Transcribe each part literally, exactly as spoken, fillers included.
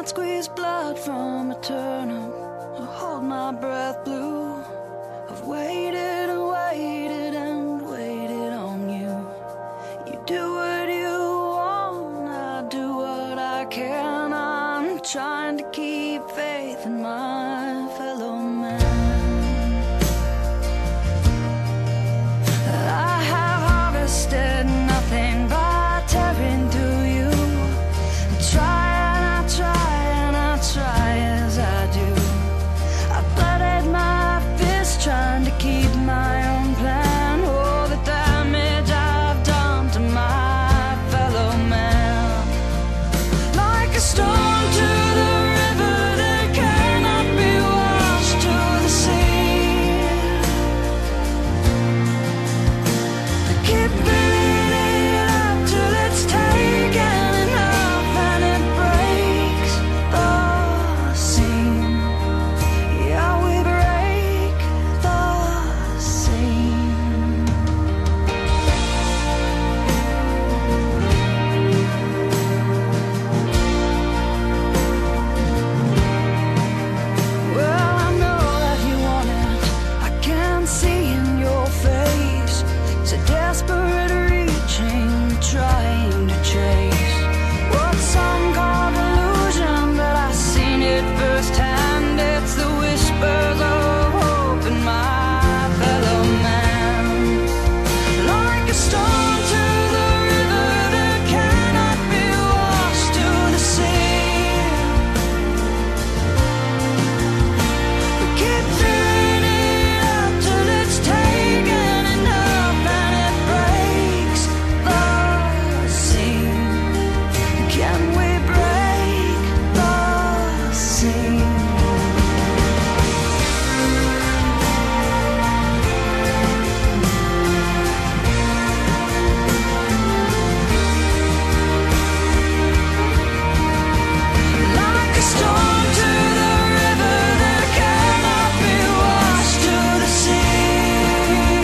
Can't squeeze blood from a turnip or hold my breath blue. I've waited and waited and waited on you. You do what you want, I do what I can. I'm trying to keep faith in my fellow man. I have harvested nothing by tearing through you. I try and I try and I try as I do. I blooded my fist trying to keep my own plan. Oh, the damage I've done to my fellow man. Like a stone to the river that cannot be washed to the sea. I keep filling it up till it's taken enough and it breaks the seam. Yeah, we break the seam. Well, I know that you want it, I can see in your face. It's a desperate reaching, trying to chase what some call delusion, but I've seen it firsthand. It's the whispers of hope in my fellow man. Like a stone to the river that cannot be washed to the sea. We keep filling it up till it's taken enough and it breaks the seam. Can we break the seam? Like a stone to the river that cannot be washed to the sea.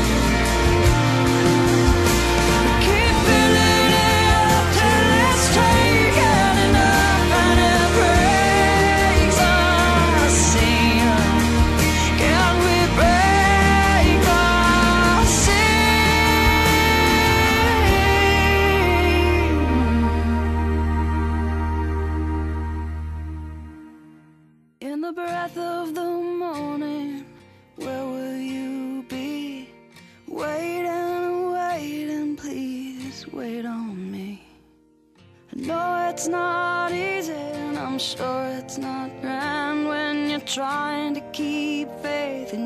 Keep filling it up till it's taken enough and it breaks the seam. Can we break the seam? In the breath of the morning, where will you be? Waiting and waiting, please wait on me. I know it's not easy, and I'm sure it's not grand when you're trying to keep faith in